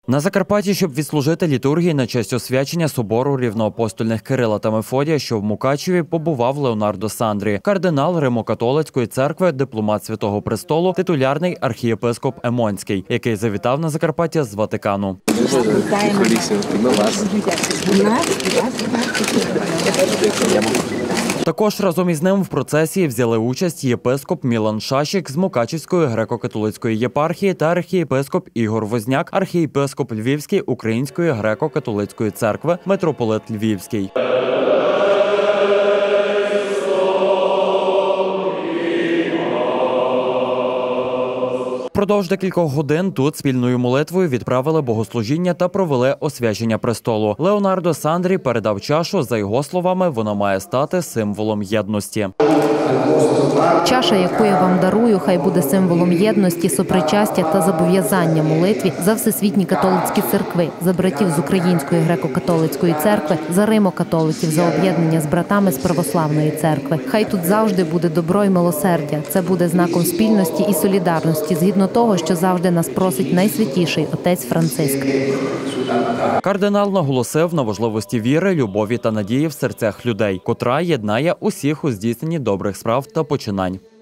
На Закарпатті, щоб відслужити літургії на честь освячення собору рівноапостольних Кирила та Мефодія, що в Мукачеві, побував Леонардо Сандрі, кардинал Римо-католицької церкви, дипломат Святого Престолу, титулярний архієпископ Емонський, який завітав на Закарпаття з Ватикану. Також разом із ним в процесії взяли участь єпископ Мілан Шашік з Мукачівської греко-католицької єпархії та архієпископ Ігор Возняк, архієпископ Львівський Української греко-католицької церкви, митрополит Львівський. Впродовж декількох годин тут спільною молитвою відправили богослужіння та провели освячення престолу. Леонардо Сандрі передав чашу, за його словами, вона має стати символом єдності. Чаша, яку я вам дарую, хай буде символом єдності, сопричастя та зобов'язання молитві за всесвітні католицькі церкви, за братів з Української греко-католицької церкви, за римо-католиків, за об'єднання з братами з православної церкви. Хай тут завжди буде добро і милосердя. Це буде знаком спільності і солідарності, згідно того, що завжди нас просить найсвятіший отець Франциск. Кардинал наголосив на важливості віри, любові та надії в серцях людей, котра єднає усіх у здійсненні добрих справ та починань.